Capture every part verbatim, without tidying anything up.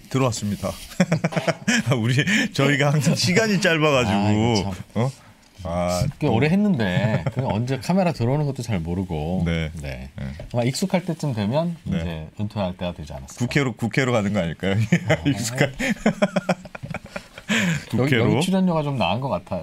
들어왔습니다. 우리 저희가 항상 시간이 짧아가지고 아, 어? 아, 꽤 오래 했는데 언제 카메라 들어오는 것도 잘 모르고 네. 네. 네. 아마 익숙할 때쯤 되면 네. 이제 은퇴할 때가 되지 않았을까. 국회로 국회로 가는 거 아닐까요? 어. 익숙한 여기, 국회로 여기 출연료가 좀 나은 것 같아요.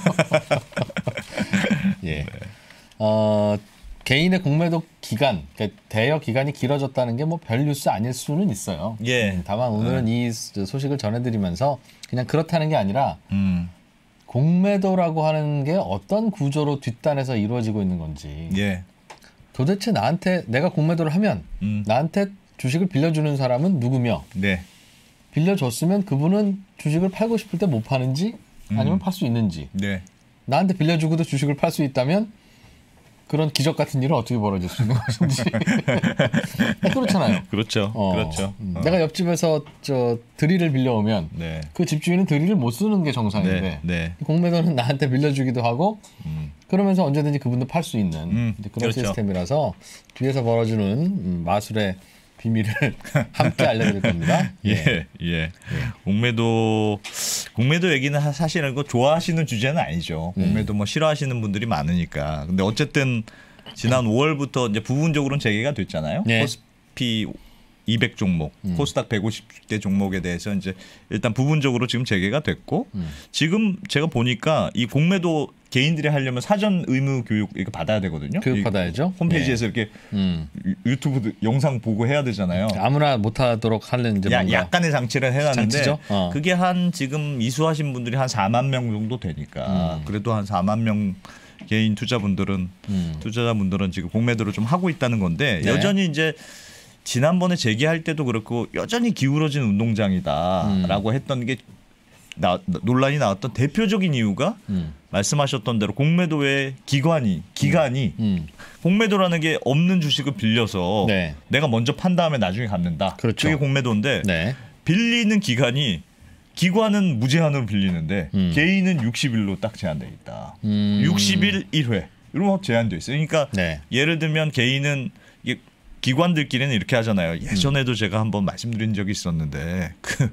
예. 네. 어, 개인의 공매도 기간, 그러니까 대여 기간이 길어졌다는 게 뭐 별 뉴스 아닐 수는 있어요. 예. 음, 다만 오늘은 네. 이 소식을 전해드리면서 그냥 그렇다는 게 아니라 음. 공매도라고 하는 게 어떤 구조로 뒷단에서 이루어지고 있는 건지. 예. 도대체 나한테 내가 공매도를 하면 음. 나한테 주식을 빌려주는 사람은 누구며 네. 빌려줬으면 그분은 주식을 팔고 싶을 때 못 파는지 아니면 음. 팔 수 있는지 네. 나한테 빌려주고도 주식을 팔 수 있다면 그런 기적 같은 일은 어떻게 벌어질 수 있는 것인지. 그렇잖아요. 그렇죠. 어, 그렇죠. 음, 어. 내가 옆집에서 저 드릴을 빌려오면 네. 그 집주인은 드릴을 못 쓰는 게 정상인데 네. 네. 공매도는 나한테 빌려주기도 하고 음. 그러면서 언제든지 그분도 팔 수 있는 음. 이제 그런 그렇죠. 시스템이라서 뒤에서 벌어지는 음, 마술의 비밀을 함께 알려드릴 겁니다. 예, 예. 예. 공매도 공매도 얘기는 사실은 그 좋아하시는 주제는 아니죠. 공매도 뭐 싫어하시는 분들이 많으니까. 근데 어쨌든 지난 오월부터 이제 부분적으로는 재개가 됐잖아요. 네. 코스피 이백 종목, 음. 코스닥 백오십 개 종목에 대해서 이제 일단 부분적으로 지금 재개가 됐고 음. 지금 제가 보니까 이 공매도 개인들이 하려면 사전 의무 교육 이거 받아야 되거든요. 교육 받아야죠. 홈페이지에서 네. 이렇게 음. 유튜브 영상 보고 해야 되잖아요. 아무나 못하도록 하는 이제 야, 약간의 장치를 해놨는데 어. 그게 한 지금 이수하신 분들이 한 사만 명 정도 되니까 음. 그래도 한 사만 명 개인 투자분들은 음. 투자자분들은 지금 공매도를 좀 하고 있다는 건데 네. 여전히 이제 지난번에 재개할 때도 그렇고 여전히 기울어진 운동장이다라고 음. 했던 게 나, 논란이 나왔던 대표적인 이유가 음. 말씀하셨던 대로 공매도의 기관이 기간이 음. 음. 공매도라는 게 없는 주식을 빌려서 네. 내가 먼저 판 다음에 나중에 갚는다. 그렇죠. 그게 공매도인데 네. 빌리는 기간이 기관은 무제한으로 빌리는데 음. 개인은 육십 일로 딱 제한돼 있다. 음. 육십 일 일 회 이런 제한돼 있어요. 그러니까 네. 예를 들면 개인은 이게 기관들끼리는 이렇게 하잖아요. 예전에도 음. 제가 한번 말씀드린 적이 있었는데 그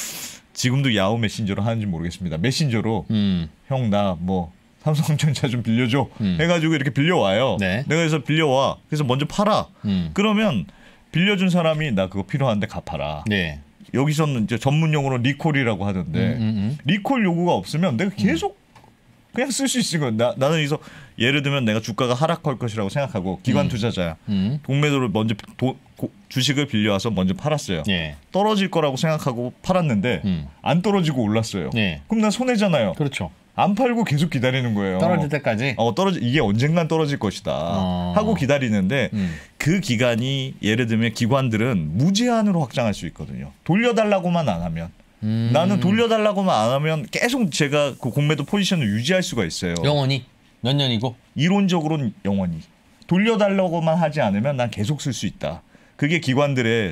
지금도 야후 메신저로 하는지 모르겠습니다. 메신저로 음. 형 나 뭐 삼성전자 좀 빌려줘 음. 해가지고 이렇게 빌려와요. 네. 내가 그래서 빌려와. 그래서 먼저 팔아. 음. 그러면 빌려준 사람이 나 그거 필요한데 갚아라. 네. 여기서는 이제 전문 용어로 리콜이라고 하던데 음, 음, 음. 리콜 요구가 없으면 내가 계속 음. 그냥 쓸 수 있는 거야. 나, 나는 여기서 예를 들면 내가 주가가 하락할 것이라고 생각하고 기관 투자자야. 음. 공매도를 먼저 도, 고, 주식을 빌려와서 먼저 팔았어요. 예. 떨어질 거라고 생각하고 팔았는데 음. 안 떨어지고 올랐어요. 예. 그럼 난 손해잖아요. 그렇죠. 안 팔고 계속 기다리는 거예요. 떨어질 때까지? 어, 떨어지, 이게 언젠간 떨어질 것이다 어. 하고 기다리는데 음. 그 기간이 예를 들면 기관들은 무제한으로 확장할 수 있거든요. 돌려달라고만 안 하면. 음. 나는 돌려달라고만 안 하면 계속 제가 그 공매도 포지션을 유지할 수가 있어요. 영원히? 몇 년이고? 이론적으로는 영원히. 돌려달라고만 하지 않으면 난 계속 쓸 수 있다. 그게 기관들의.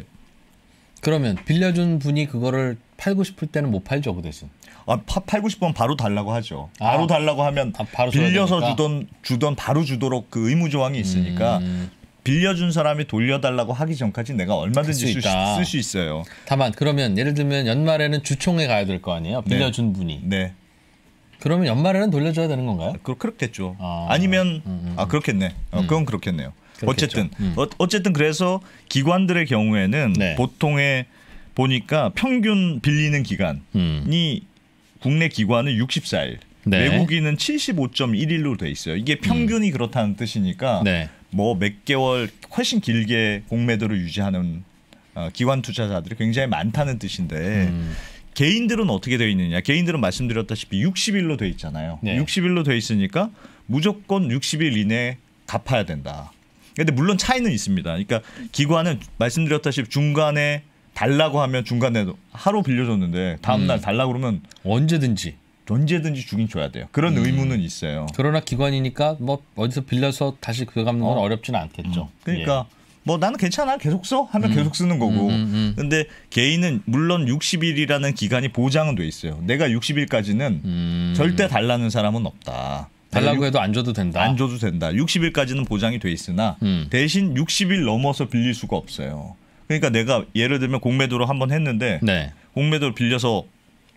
그러면 빌려준 분이 그거를 팔고 싶을 때는 못 팔죠, 그 대신. 아, 파, 팔고 싶으면 바로 달라고 하죠. 바로 아, 달라고 하면 아, 바로 빌려서 주던 주던 바로 주도록 그 의무 조항이 있으니까 음. 빌려준 사람이 돌려달라고 하기 전까지 내가 얼마든지 쓸 수 있어요. 다만 그러면 예를 들면 연말에는 주총에 가야 될 거 아니에요? 빌려준 네. 분이. 네. 그러면 연말에는 돌려줘야 되는 건가요? 그, 그렇겠죠. 아. 아니면 음, 음. 아 그렇겠네. 어, 그건 그렇겠네요. 그렇겠죠. 어쨌든 음. 어, 어쨌든 그래서 기관들의 경우에는 네. 보통의 보니까 평균 빌리는 기간이 음. 국내 기관은 육십사 일, 네. 외국인은 칠십오 점 일 일로 돼 있어요. 이게 평균이 음. 그렇다는 뜻이니까 네. 뭐 몇 개월 훨씬 길게 공매도를 유지하는 어, 기관 투자자들이 굉장히 많다는 뜻인데 음. 개인들은 어떻게 되어 있느냐? 개인들은 말씀드렸다시피 육십 일로 돼 있잖아요. 네. 육십 일로 돼 있으니까 무조건 육십 일 이내에 갚아야 된다. 근데 물론 차이는 있습니다. 그러니까 기관은 말씀드렸다시피 중간에 달라고 하면 중간에 하루 빌려줬는데 다음날 음. 달라고 그러면 언제든지 언제든지 주긴 줘야 돼요. 그런 음. 의무는 있어요. 그러나 기관이니까 뭐 어디서 빌려서 다시 그 갚는 건 어. 어렵지는 않겠죠. 음. 그러니까 예. 뭐 나는 괜찮아 계속 써 하면 음. 계속 쓰는 거고. 음, 음, 음. 근데 개인은 물론 육십 일이라는 기간이 보장은 돼 있어요. 내가 육십 일까지는 음. 절대 달라는 사람은 없다. 달라고 해도 안 줘도 된다. 안 줘도 된다. 육십 일까지는 보장이 돼 있으나 음. 대신 육십 일 넘어서 빌릴 수가 없어요. 그러니까 내가 예를 들면 공매도를 한번 했는데 네. 공매도를 빌려서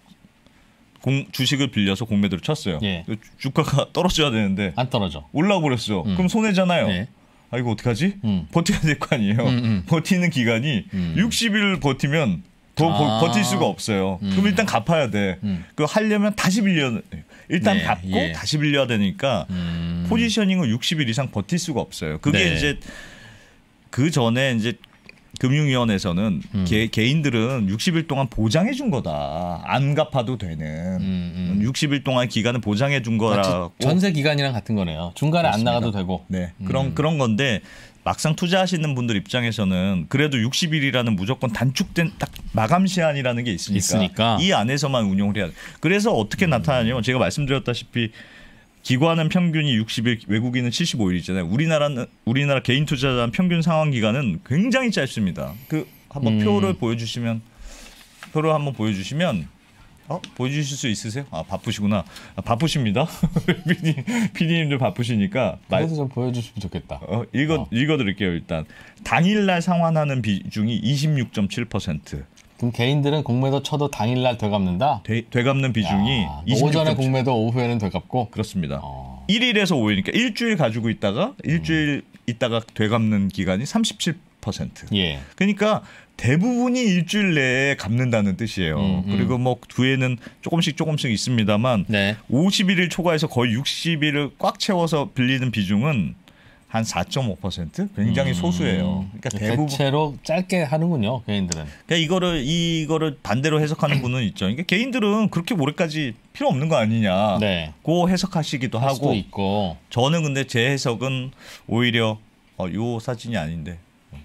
공, 주식을 빌려서 공매도를 쳤어요. 예. 주가가 떨어져야 되는데 안 떨어져. 올라가 버렸어. 음. 그럼 손해잖아요. 예. 아 이거 어떡하지? 음. 버텨야 될 거 아니에요. 음, 음. 버티는 기간이 음. 육십 일 버티면 더 아. 버틸 수가 없어요. 음. 그럼 일단 갚아야 돼. 음. 그거 하려면 다시 빌려 일단 네. 갚고 예. 다시 빌려야 되니까 음. 포지셔닝을 육십 일 이상 버틸 수가 없어요. 그게 네. 이제 그 전에 이제 금융위원회에서는 음. 개, 개인들은 육십 일 동안 보장해 준 거다. 안 갚아도 되는 음, 음. 육십 일 동안 기간을 보장해 준 거라고. 전세 기간이랑 같은 거네요. 중간에 그렇습니다. 안 나가도 되고. 네, 음. 그런 그런 건데 막상 투자하시는 분들 입장에서는 그래도 육십 일이라는 무조건 단축된 딱 마감 시한이라는 게 있으니까, 있으니까. 이 안에서만 운용을 해야 돼. 그래서 어떻게 음. 나타나냐면 제가 말씀드렸다시피 기관은 평균이 육십 일, 외국인은 칠십오 일이잖아요. 우리나라는 우리나라 개인 투자자 평균 상환 기간은 굉장히 짧습니다. 그 한번 음. 표를 보여주시면 표를 한번 보여주시면 어 보여주실 수 있으세요? 아 바쁘시구나. 아, 바쁘십니다. 피디 피디님들 바쁘시니까 그래도 좀 보여주시면 좋겠다. 어, 읽어 어. 읽어드릴게요. 일단 당일날 상환하는 비중이 이십육 점 칠 퍼센트. 그럼 개인들은 공매도 쳐도 당일날 되갚는다? 되, 되갚는 비중이 야, 오전에 공매도 오후에는 되갚고? 그렇습니다. 어. 일 일에서 오 일, 그러니까 일주일 가지고 있다가 일주일 음. 있다가 되갚는 기간이 삼십칠 퍼센트. 예. 그러니까 대부분이 일주일 내에 갚는다는 뜻이에요. 음, 음. 그리고 뭐 뒤에는 조금씩 조금씩 있습니다만 네. 오십일 일 초과해서 거의 육십 일을 꽉 채워서 빌리는 비중은 한 사 점 오 퍼센트 굉장히 음, 소수예요. 그러니까 대부분 대체로 짧게 하는군요, 개인들은. 그러니까 이거를 이거를 반대로 해석하는 분은 있죠. 그러니까 개인들은 그렇게 오래까지 필요 없는 거 아니냐. 네. 고 해석하시기도 하고. 수도 있고. 저는 근데 제 해석은 오히려 어, 요 사진이 아닌데.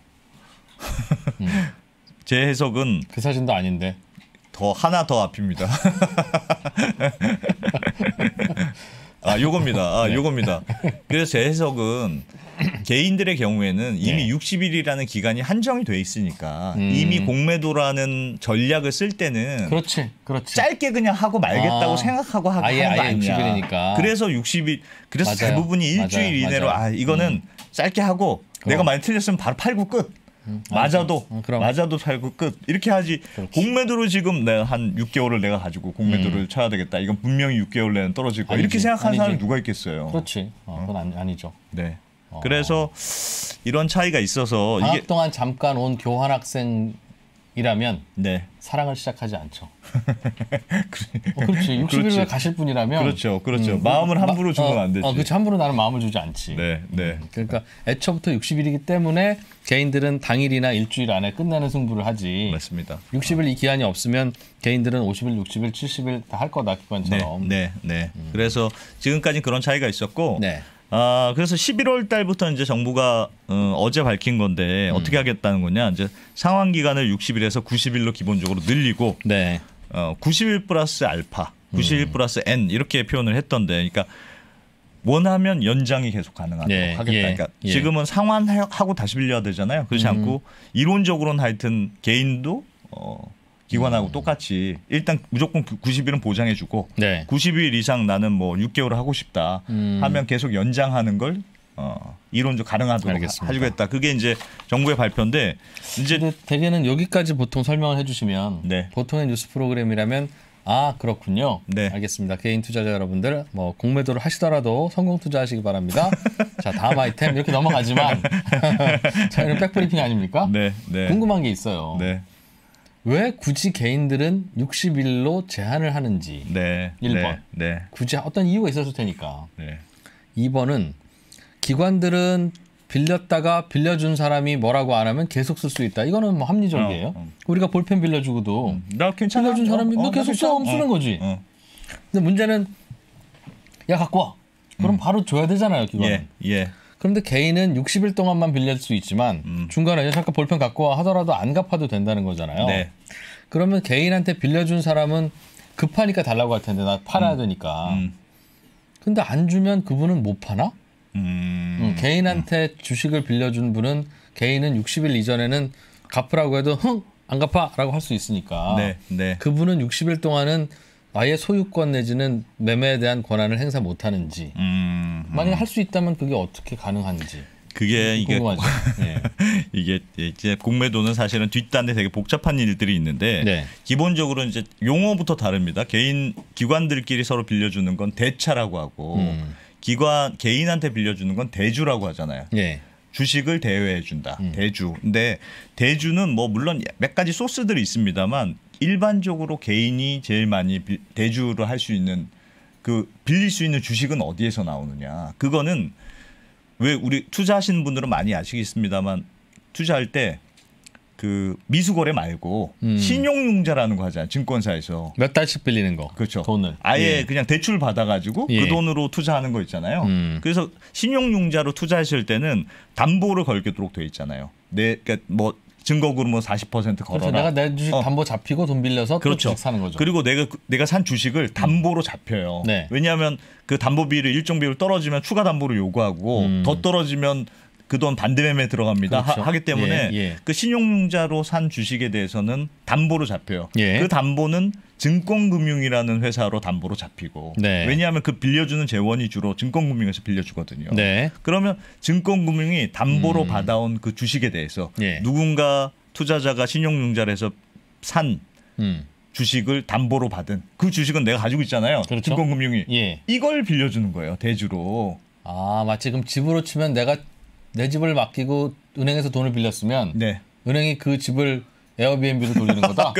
음. 제 해석은 그 사진도 아닌데. 더 하나 더 앞입니다. 아, 요겁니다. 아, 네. 요겁니다. 그래서 제 해석은 개인들의 경우에는 이미 네. 육십 일이라는 기간이 한정이 돼 있으니까 음. 이미 공매도라는 전략을 쓸 때는 그렇지, 그렇지. 짧게 그냥 하고 말겠다고 아. 생각하고 하고 아예, 하는 거 아예 아니냐. 육십 일이니까. 그래서 육십 일. 그래서 맞아요. 대부분이 일주일 맞아요. 이내로 맞아요. 아 이거는 음. 짧게 하고 그럼. 내가 많이 틀렸으면 바로 팔고 끝. 음, 맞아도 음, 맞아도 팔고 끝 이렇게 하지. 그렇지. 공매도를 지금 내가 한 육 개월을 내가 가지고 공매도를 음. 쳐야 되겠다. 이건 분명히 육 개월 내는 떨어질 거야. 이렇게 생각하는 사람이 누가 있겠어요. 그렇지. 어, 그건 아니, 아니죠. 네. 어. 그래서 이런 차이가 있어서 방학 이게 동안 잠깐 온 교환 학생이라면 네. 사랑을 시작하지 않죠. 어, 그렇지. 육십 일 후에 가실 분이라면 그렇죠, 그렇죠. 음, 마음을 함부로 마, 주면 안 되지. 어, 그렇지. 함부로 나는 마음을 주지 않지. 네, 네. 음, 그러니까 애초부터 육십 일이기 때문에 개인들은 당일이나 일주일 안에 끝내는 승부를 하지. 맞습니다. 육십 일 이 기한이 없으면 개인들은 오십 일, 육십 일, 칠십 일 다 할 거다 기관처럼. 네, 네. 네. 음. 그래서 지금까지 그런 차이가 있었고. 네. 아, 그래서 십일월 달부터 이제 정부가 어, 어제 밝힌 건데 음. 어떻게 하겠다는 거냐? 이제 상환 기간을 육십 일에서 구십 일로 기본적으로 늘리고 네. 어, 구십 일 플러스 알파, 구십 일 음. 플러스 N 이렇게 표현을 했던데, 그러니까 원하면 연장이 계속 가능하도록 네. 하겠다. 예. 그러니까 예. 지금은 상환하고 다시 빌려야 되잖아요. 그렇지 음. 않고 이론적으로는 하여튼 개인도 어, 기관하고 음. 똑같이 일단 무조건 구십 일은 보장해주고 네. 구십 일 이상 나는 뭐 육 개월 하고 싶다 음. 하면 계속 연장하는 걸 어, 이론적 가능하도록 알겠습니다. 하겠다. 그게 이제 정부의 발표인데 이제 근데 대개는 여기까지 보통 설명을 해주시면 네. 보통의 뉴스 프로그램이라면 아 그렇군요. 네. 알겠습니다. 개인 투자자 여러분들 뭐 공매도를 하시더라도 성공 투자하시기 바랍니다. 자 다음 아이템 이렇게 넘어가지만 저희는 백브리핑 아닙니까? 네. 네. 궁금한 게 있어요. 네. 왜 굳이 개인들은 육십 일로 제한을 하는지. 네. 일 번. 네. 네. 굳이 어떤 이유가 있었을 테니까. 네. 이 번은 기관들은 빌렸다가 빌려준 사람이 뭐라고 안 하면 계속 쓸 수 있다. 이거는 뭐 합리적이에요. 어, 어. 우리가 볼펜 빌려주고도 음, 나 괜찮아. 빌려준 사람이 어, 너 계속 써. 어, 쓰는 거지. 어. 근데 문제는 야 갖고 와. 그럼 음. 바로 줘야 되잖아요. 기관은. 예. 예. 그런데 개인은 육십 일 동안만 빌릴 수 있지만 음. 중간에 잠깐 볼펜 갖고 와 하더라도 안 갚아도 된다는 거잖아요. 네. 그러면 개인한테 빌려준 사람은 급하니까 달라고 할 텐데 나 팔아야 음. 되니까. 음. 근데 안 주면 그분은 못 파나? 음. 음, 개인한테 음. 주식을 빌려준 분은 개인은 육십 일 이전에는 갚으라고 해도 흥! 안 갚아! 라고 할 수 있으니까 네. 네. 그분은 육십 일 동안은 아예 소유권 내지는 매매에 대한 권한을 행사 못하는지 음, 음. 만약에 할 수 있다면 그게 어떻게 가능한지. 그게 이게 네. 이게 이제 공매도는 사실은 뒷단에 되게 복잡한 일들이 있는데 네. 기본적으로 이제 용어부터 다릅니다. 개인 기관들끼리 서로 빌려주는 건 대차라고 하고 음. 기관 개인한테 빌려주는 건 대주라고 하잖아요. 네. 주식을 대여해 준다. 음. 대주. 근데 대주는 뭐 물론 몇 가지 소스들이 있습니다만 일반적으로 개인이 제일 많이 대주를 할 수 있는 그 빌릴 수 있는 주식은 어디에서 나오느냐. 그거는 왜 우리 투자하시는 분들은 많이 아시겠습니다만 투자할 때 그 미수거래 말고 음. 신용융자라는 거 하잖아요. 증권사에서. 몇 달씩 빌리는 거. 그렇죠. 돈을. 아예 예. 그냥 대출 받아가지고 예. 그 돈으로 투자하는 거 있잖아요. 음. 그래서 신용융자로 투자하실 때는 담보를 걸도록 돼 있잖아요. 내 그러니까 뭐 증거금은 뭐 사십 퍼센트 걸어라. 그렇죠. 내가 내 주식 어. 담보 잡히고 돈 빌려서 그렇죠. 또 주식 사는 거죠. 그리고 내가 내가 산 주식을 담보로 잡혀요. 네. 왜냐하면 그 담보비를 일정 비율 떨어지면 추가 담보를 요구하고 음. 더 떨어지면 그 돈 반대매매 들어갑니다. 그렇죠. 하, 하기 때문에 예, 예. 그 신용융자로 산 주식에 대해서는 담보로 잡혀요. 예. 그 담보는 증권금융이라는 회사로 담보로 잡히고 네. 왜냐하면 그 빌려주는 재원이 주로 증권금융에서 빌려주거든요. 네. 그러면 증권금융이 담보로 음. 받아온 그 주식에 대해서 예. 누군가 투자자가 신용융자를 해서 산 음. 주식을 담보로 받은 그 주식은 내가 가지고 있잖아요. 그렇죠? 증권금융이 예. 이걸 빌려주는 거예요. 대주로. 아 마치 지금 집으로 치면 내가 내 집을 맡기고 은행에서 돈을 빌렸으면 네. 은행이 그 집을 에어비앤비로 돌리는 거다.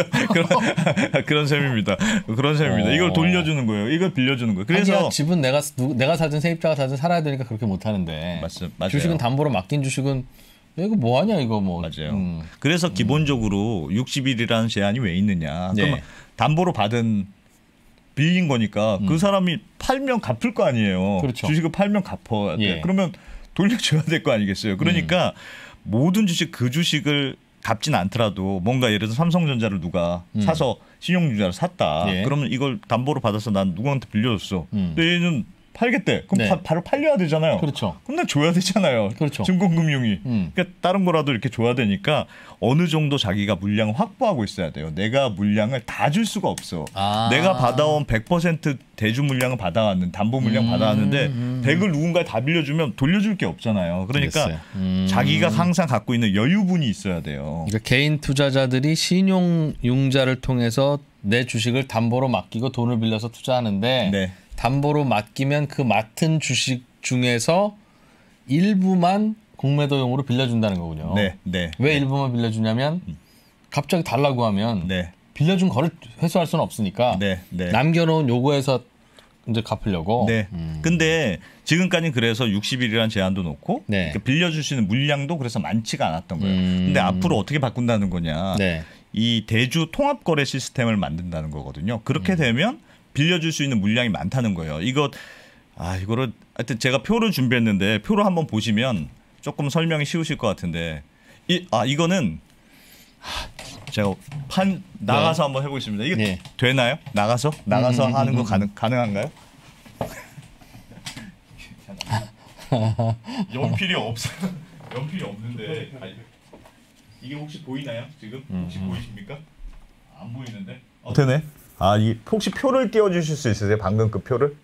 그런 그런 셈입니다. 그런 셈입니다. 어. 이걸 돌려주는 거예요. 이걸 빌려주는 거예요. 그래서 아니야, 집은 내가 누, 내가 사든 세입자가 사든 살아야 되니까 그렇게 못 하는데. 맞습, 맞아요. 주식은 담보로 맡긴 주식은 이거 뭐 하냐 이거 뭐. 맞아요. 음. 그래서 기본적으로 육십 일이라는 제한이 왜 있느냐. 네. 그러면 담보로 받은 빌린 거니까 음. 그 사람이 팔면 갚을 거 아니에요. 그렇죠. 주식을 팔면 갚아야 돼. 예. 그러면 돌려줘야 될 거 아니겠어요. 그러니까 음. 모든 주식 그 주식을 갚진 않더라도 뭔가 예를 들어서 삼성전자를 누가 음. 사서 신용융자를 샀다. 예. 그러면 이걸 담보로 받아서 난 누구한테 빌려줬어. 음. 근데 얘는 팔겠대. 그럼 네. 바, 바로 팔려야 되잖아요. 그렇죠. 그럼 난 줘야 되잖아요. 그렇죠. 증권금융이. 음. 그러니까 다른 거라도 이렇게 줘야 되니까 어느 정도 자기가 물량을 확보하고 있어야 돼요. 내가 물량을 다 줄 수가 없어. 아. 내가 받아온 백 퍼센트 대주 물량을 받아왔는 담보 물량 음. 받아왔는데 음. 백을 누군가에 다 빌려주면 돌려줄 게 없잖아요. 그러니까 음. 자기가 항상 갖고 있는 여유분이 있어야 돼요. 그러니까 개인 투자자들이 신용융자를 통해서 내 주식을 담보로 맡기고 돈을 빌려서 투자하는데 네. 담보로 맡기면 그 맡은 주식 중에서 일부만 공매도용으로 빌려준다는 거군요. 네, 네. 왜 네. 일부만 빌려주냐면 갑자기 달라고 하면 네. 빌려준 거를 회수할 수는 없으니까 네, 네. 남겨놓은 요구에서 이제 갚으려고. 네. 음. 근데 지금까지 그래서 육십 일이라는 제한도 놓고 네. 그러니까 빌려줄 수 있는 물량도 그래서 많지가 않았던 거예요. 음. 근데 앞으로 어떻게 바꾼다는 거냐. 네. 이 대주 통합거래 시스템을 만든다는 거거든요. 그렇게 음. 되면 빌려줄 수 있는 물량이 많다는 거예요. 이거 아 이거를 하여튼 제가 표를 준비했는데 표를 한번 보시면 조금 설명이 쉬우실 것 같은데 이 아 이거는 하, 제가 판 나가서 네. 한번 해보겠습니다. 이게 네. 되나요? 나가서 나가서 음, 하는 거 음, 가능 가능한가요? 연필이 없어. 연필이 없는데 아니, 이게 혹시 보이나요? 지금 혹시 음, 보이십니까? 안 보이는데? 어, 되네. 아, 이 혹시 표를 띄워주실 수 있으세요? 방금 그 표를?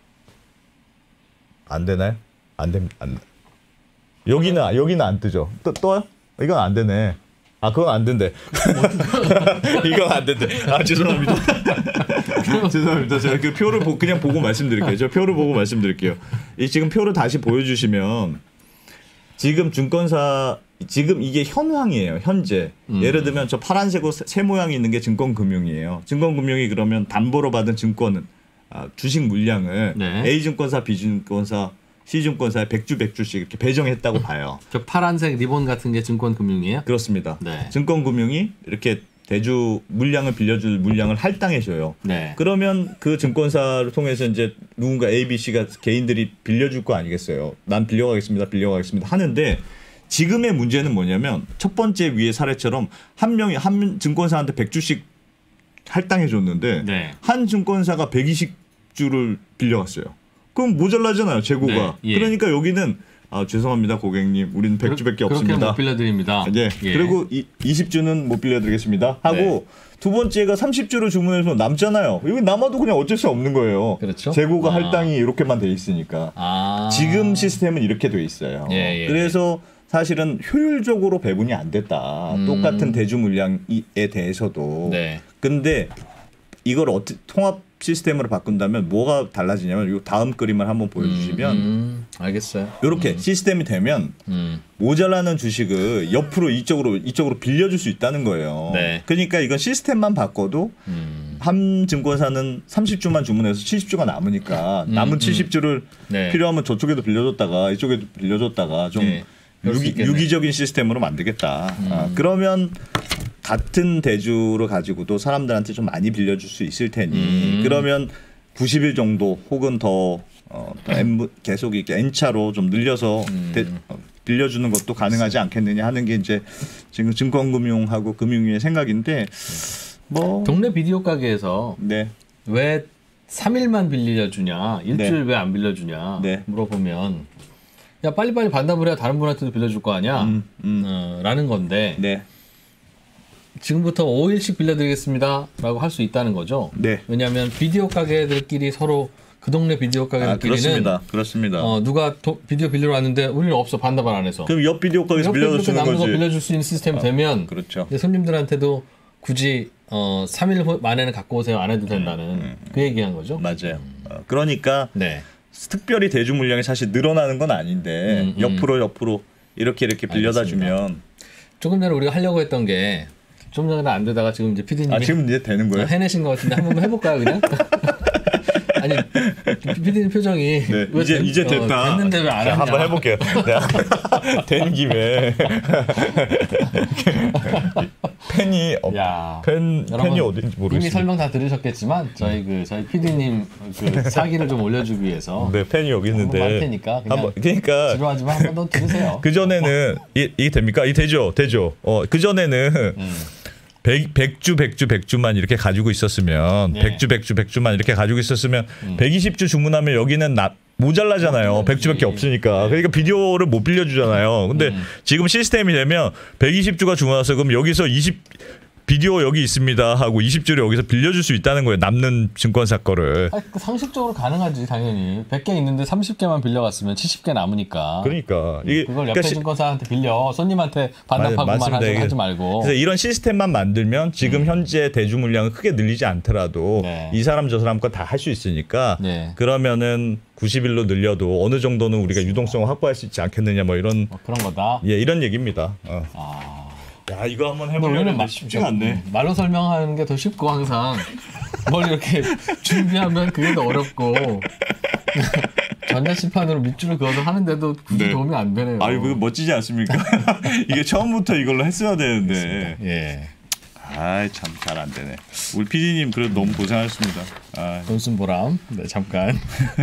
안 되나요? 안 됩니다. 안. 여기는 여기는 안 뜨죠. 또 또요? 이건 안 되네. 아, 그건 안 된대. 이건 안 된대. 아, 죄송합니다. 죄송합니다. 제가 그 표를 보, 그냥 보고 말씀드릴게요. 저 표를 보고 말씀드릴게요. 이 지금 표를 다시 보여주시면 지금 증권사 지금 이게 현황이에요. 현재. 음. 예를 들면 저 파란색 옷 새 모양이 있는 게 증권금융이에요. 증권금융이 그러면 담보로 받은 증권은 아, 주식 물량을 네. A증권사, B증권사, C증권사에 백주 백주씩 이렇게 배정했다고 봐요. 저 파란색 리본 같은 게 증권금융이에요? 그렇습니다. 네. 증권금융이 이렇게 대주 물량을 빌려줄 물량을 할당해줘요. 네. 그러면 그 증권사를 통해서 이제 누군가 A, B, C가 개인들이 빌려줄 거 아니겠어요. 난 빌려가겠습니다. 빌려가겠습니다. 하는데 지금의 문제는 뭐냐면 첫 번째 위의 사례처럼 한 명이 한 증권사한테 백 주씩 할당해 줬는데 네. 한 증권사가 백이십 주를 빌려갔어요. 그럼 모자라잖아요. 재고가. 네. 예. 그러니까 여기는 아, 죄송합니다 고객님, 우리는 백 주밖에 없습니다. 그렇게 못 빌려드립니다. 네. 예. 그리고 이, 이십 주는 못 빌려드리겠습니다 하고 네. 두 번째가 삼십 주를 주문해서 남잖아요. 여기 남아도 그냥 어쩔 수 없는 거예요. 그렇죠. 재고가 아. 할당이 이렇게,만 돼 있으니까. 아. 지금 시스템은 이렇게 돼 있어요. 예, 예. 그래서 사실은 효율적으로 배분이 안 됐다. 음. 똑같은 대주 물량에 대해서도. 네. 근데 이걸 어떻게 통합 시스템으로 바꾼다면 뭐가 달라지냐면 이 다음 그림을 한번 보여주시면 음, 음, 알겠어요. 이렇게 음. 시스템이 되면 음. 모자라는 주식을 옆으로 이쪽으로 이쪽으로 빌려줄 수 있다는 거예요. 네. 그러니까 이건 시스템만 바꿔도 음. 한 증권사는 삼십 주만 주문해서 칠십 주가 남으니까 음, 남은 음. 칠십 주를 네. 필요하면 저쪽에도 빌려줬다가 이쪽에도 빌려줬다가 좀 네. 유기, 유기적인 시스템으로 만들겠다. 음. 아, 그러면 같은 대주를 가지고도 사람들한테 좀 많이 빌려줄 수 있을 테니 음. 그러면 구십 일 정도 혹은 더, 어, 더 M, 계속 이렇게 N차로 좀 늘려서 음. 대, 어, 빌려주는 것도 가능하지 않겠느냐 하는 게 이제 지금 증권금융하고 금융위의 생각인데 뭐 동네 비디오 가게에서 네. 왜 삼 일만 빌려주냐 일주일 네. 왜 안 빌려주냐 네. 물어보면 야 빨리빨리 반납을 해야 다른 분한테도 빌려줄 거 아니야 음, 음. 어, 라는 건데 네. 지금부터 오 일씩 빌려드리겠습니다 라고 할 수 있다는 거죠. 네. 왜냐하면 비디오 가게들끼리 서로 그 동네 비디오 가게들끼리는 아, 그렇습니다. 그렇습니다. 어, 누가 도, 비디오 빌리러 왔는데 우리는 없어 반납을 안 해서. 그럼 옆 비디오 가게에서 빌려줄 수 있는 거지. 빌려줄 수 있는 시스템이 아, 되면 그렇죠. 손님들한테도 굳이 어, 삼 일 만에는 갖고 오세요 안 해도 된다는 음, 음, 그 얘기한 거죠. 맞아요. 어, 그러니까 네. 특별히 대주 물량이 사실 늘어나는 건 아닌데 음, 음. 옆으로 옆으로 이렇게 이렇게 빌려다 주면 조금 전에 우리가 하려고 했던 게 좀 전에 안 되다가 지금 이제 피디님이 아 지금 이제 되는 거예요? 해내신 것 같은데 한 번만 해볼까요 그냥? 아니 피디님 표정이 네, 이제 된, 이제 됐다. 어, 됐는데 왜 안 하냐? 한번 해볼게요. 된 김에 펜이 어, 야, 펜 펜이 어딘지 모르겠어요. 이미 설명 다 들으셨겠지만 저희 그 저희 피디님 그 사기를 좀 올려주기 위해서 네 펜이 여기 있는데 할 테니까 그냥 한번 그러니까 지루하지만 한 번 더 들으세요. 그 전에는 이, 이게 됩니까? 이 되죠, 되죠. 어, 그 전에는. 음. 백 주 백 주 백 주만 이렇게 가지고 있었으면 네. 백 주 백 주 백 주만 이렇게 가지고 있었으면 음. 백이십 주 주문하면 여기는 나, 모자라잖아요. 백 주밖에 없으니까. 네. 그러니까 비디오를 못 빌려주잖아요. 근데 음. 지금 시스템이 되면 백이십 주가 주문해서 그럼 여기서 이십 비디오 여기 있습니다 하고 이십 주를 여기서 빌려줄 수 있다는 거예요. 남는 증권사 거를. 아니, 상식적으로 가능하지 당연히. 백 개 있는데 삼십 개만 빌려갔으면 칠십 개 남으니까. 그러니까. 이게 그걸 옆에 그러니까 증권사한테 빌려 손님한테 반납하고만 하지, 하지 말고. 그래서 이런 시스템만 만들면 지금 음. 현재 대주 물량을 크게 늘리지 않더라도 네. 이 사람 저 사람 거 다 할 수 있으니까 네. 그러면은 구십 일로 늘려도 어느 정도는 우리가 유동성을 확보할 수 있지 않겠느냐 뭐 이런 어, 그런 거다. 예, 이런 얘기입니다. 어. 아. 야 이거 한번 해보려면 쉽지가 않네. 말로 설명하는 게 더 쉽고 항상 뭘 이렇게 준비하면 그게 더 어렵고 전자칠판으로 밑줄을 그어서 하는데도 굳이 네. 도움이 안 되네요. 아 이거 멋지지 않습니까? 이게 처음부터 이걸로 했어야 되는데. 예. 아 참 잘 안 되네. 우리 피디님 그래도 너무 고생하셨습니다. 아. 돈 쓴 보람. 네 잠깐.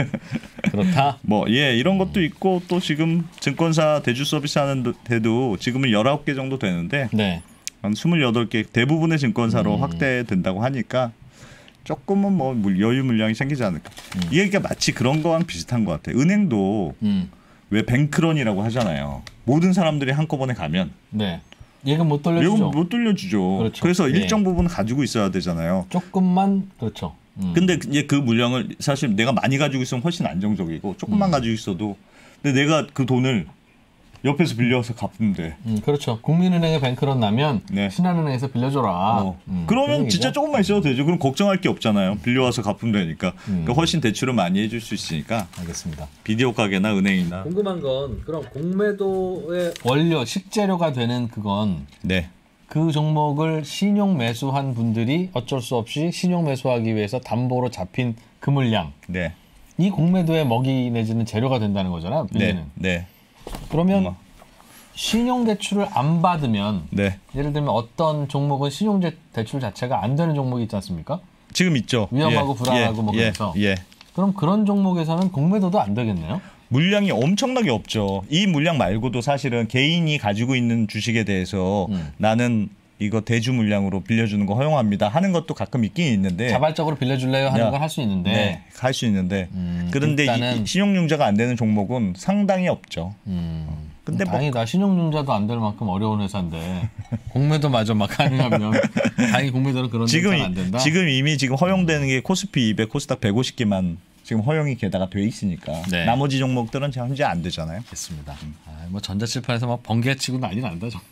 그렇다. 뭐 예 이런 것도 있고 또 지금 증권사 대주 서비스 하는 데도 지금은 열아홉 개 정도 되는데 네. 한 스물여덟 개 대부분의 증권사로 음. 확대된다고 하니까 조금은 뭐 여유 물량이 생기지 않을까. 음. 이게 그러니까 마치 그런 거랑 비슷한 것 같아요. 은행도 음. 왜 뱅크런이라고 하잖아요. 모든 사람들이 한꺼번에 가면 네. 예금 못 돌려주죠. 예금 못 돌려주죠. 그렇죠. 그래서 네. 일정 부분 가지고 있어야 되잖아요. 조금만 그렇죠. 음. 근데 이제 그 물량을 사실 내가 많이 가지고 있으면 훨씬 안정적이고 조금만 음. 가지고 있어도 근데 내가 그 돈을 옆에서 빌려서 갚으면 돼. 음, 그렇죠. 국민은행에 뱅크런 나면 네. 신한은행에서 빌려줘라. 어. 음, 그러면 진짜 조금만 있어도 되죠. 그럼 걱정할 게 없잖아요. 빌려와서 갚으면 되니까. 음. 그러니까 훨씬 대출을 많이 해줄 수 있으니까. 알겠습니다. 비디오 가게나 은행이나. 궁금한 건 그럼 공매도의 원료, 식재료가 되는 그건 네. 그 종목을 신용 매수한 분들이 어쩔 수 없이 신용 매수하기 위해서 담보로 잡힌 그 물량. 네. 이 공매도의 먹이 내지는 재료가 된다는 거잖아요. 빌리는. 네. 네. 그러면 어머. 신용대출을 안 받으면 네. 예를 들면 어떤 종목은 신용대출 자체가 안 되는 종목이 있지 않습니까? 지금 있죠. 위험하고 예. 불안하고 예. 뭐 그래서. 예. 예. 그럼 그런 종목에서는 공매도도 안 되겠네요? 물량이 엄청나게 없죠. 이 물량 말고도 사실은 개인이 가지고 있는 주식에 대해서 음. 나는 이거 대주 물량으로 빌려주는 거 허용합니다 하는 것도 가끔 있긴 있는데 자발적으로 빌려줄래요 하는 걸 할 수 있는데 네, 할 수 있는데 음, 그런데 이, 이 신용융자가 안 되는 종목은 상당히 없죠. 음, 근데 다행이다. 뭐, 신용융자도 안 될 만큼 어려운 회사인데 공매도 마저 막 가능하면 다행히 공매도는 그런 지금 안 된다. 지금 이미 지금 허용되는 게 코스피 이백, 코스닥 백오십 개만 지금 허용이 게다가 돼 있으니까 네. 나머지 종목들은 현재 안 되잖아요. 됐습니다. 음. 아, 뭐 전자칠판에서 막 번개치고 난리 난다 정말.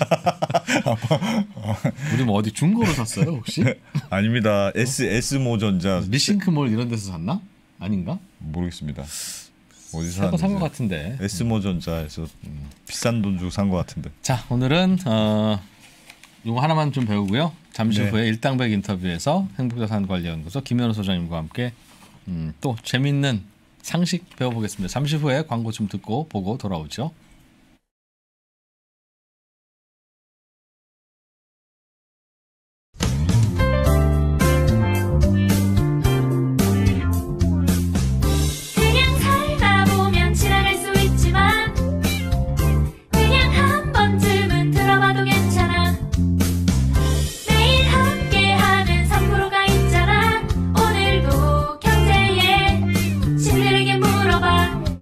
우리 뭐 어디 중고로 샀어요 혹시? 아닙니다. S S모전자, 미싱크몰 이런 데서 샀나? 아닌가? 모르겠습니다. 어디서 산 거 산 것 같은데. S모전자에서 음, 비싼 돈 주고 산 것 같은데. 자 오늘은 어, 이거 하나만 좀 배우고요. 잠시 네. 후에 일당백 인터뷰에서 행복자산관리연구소 김현우 소장님과 함께 음, 또 재밌는 상식 배워보겠습니다. 잠시 후에 광고 좀 듣고 보고 돌아오죠.